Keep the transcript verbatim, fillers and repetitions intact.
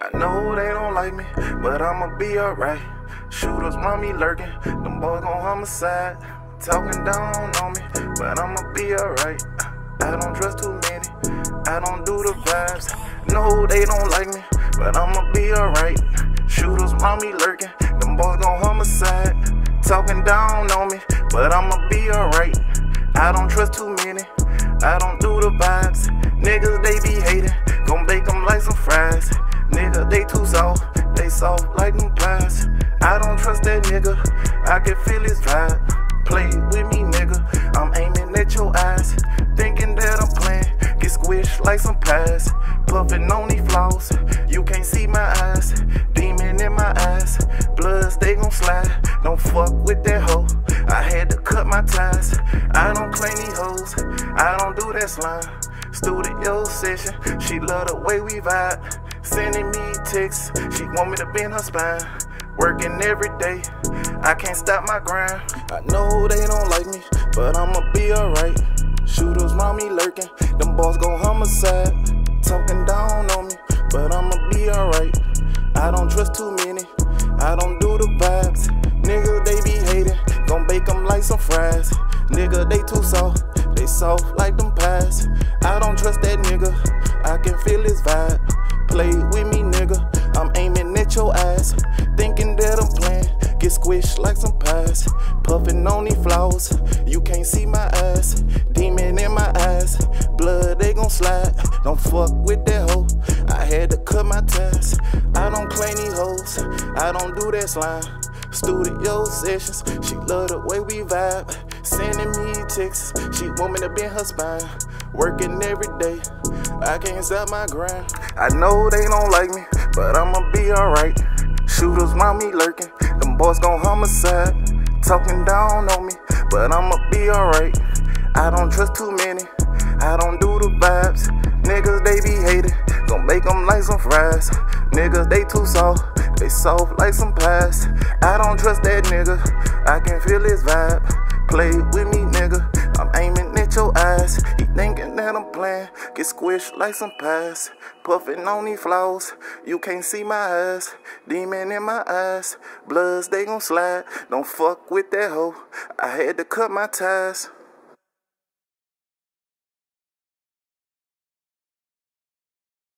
I know they don't like me, but I'ma be alright. Shooters want me lurking, them boys gon' homicide. Talking down on me, but I'ma be alright. I don't trust too many, I don't do the vibes. No, they don't like me, but I'ma be alright. Shooters want me lurking, them boys gon' homicide. Talking down on me, but I'ma be alright. I don't trust too many, I don't do the vibes. Niggas, they be hating, gon' bake them like some fries. Nigga, they too soft, they soft like them pies. I don't trust that nigga, I can feel his vibe. Play with me, nigga, I'm aiming at your eyes. Thinking that I'm playing, get squished like some pies. Puffing on these flaws, you can't see my eyes. Demon in my eyes, bloods they gon' slide. Don't fuck with that hoe, I had to cut my ties. I don't claim these hoes, I don't do that slime. Studio session, she love the way we vibe. Sending me texts, she want me to bend her spine. Working every day, I can't stop my grind. I know they don't like me, but I'ma be alright. Shooters want me lurking, them boys gon' homicide. Talking down on me, but I'ma be alright. I don't trust too many, I don't do the vibes. Niggas, they be hating, gon' bake them like some fries. Nigga, they too soft, they soft like them pies. I don't trust that nigga, I can feel his vibe. Play with me, nigga, I'm aiming at your eyes. Thinking that I'm playing, get squished like some pies. Puffing on these flaws, you can't see my eyes. Demon in my eyes, blood they gon' slide. Don't fuck with that hoe, I had to cut my ties. I don't claim these hoes, I don't do that slime. Studio sessions, she love the way we vibe. Sending me texts, she want me to bend her spine. Working every day, I can't stop my grind. I know they don't like me, but I'ma be alright. Shooters want me lurking, them boys gon' homicide. Talking down on me, but I'ma be alright. I don't trust too many, I don't do the vibes. Niggas, they be hating, gon' make them like some fries. Niggas, they too soft, they soft like some pies. I don't trust that nigga, I can feel his vibe. Play with me, nigga, I'm aiming at your eyes. He thinking that I'm playing, get squished like some pies. Puffing on these flaws, you can't see my eyes. Demon in my eyes, bloods they gon' slide. Don't fuck with that hoe, I had to cut my ties.